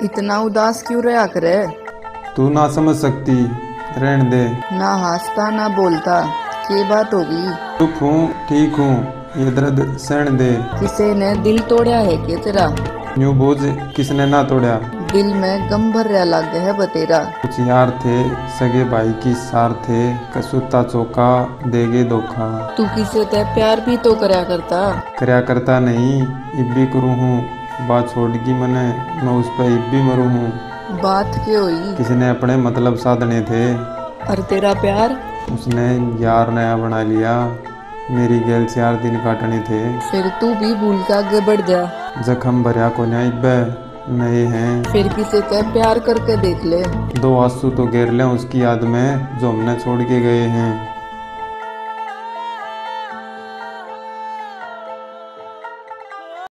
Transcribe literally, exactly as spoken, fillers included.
इतना उदास क्यों रहा करे? तू ना समझ सकती, रहने दे। ना हंसता ना बोलता, क्या बात होगी? चुप हूँ, ठीक हूँ, ये दर्द सहन दे। किसी ने दिल तोड़ा है क्या तेरा? यूं बोझ किसने ना तोड़ा। दिल में गम भर रहा लग है बतेरा। कुछ यार थे, सगे भाई की सार थे, कसूता चौका देगे धोखा। तू किसे ते प्यार भी तो करया करता। करया करता नहीं, इब भी करूँ हूँ। बात छोड़गी मने, मैं उस पर इब भी मरू हूँ। बात क्यों हुई? किसने अपने मतलब साधने थे, और तेरा प्यार? उसने यार नया बना लिया। मेरी गैल चार दिन काटने थे। फिर तू भी भूल के आगे बढ़ जा। जख्म भरया को न्याय नए हैं। फिर किसे ते प्यार करके देख ले। दो आंसू तो घेर लें उसकी याद में, जो हमने छोड़ के गए हैं।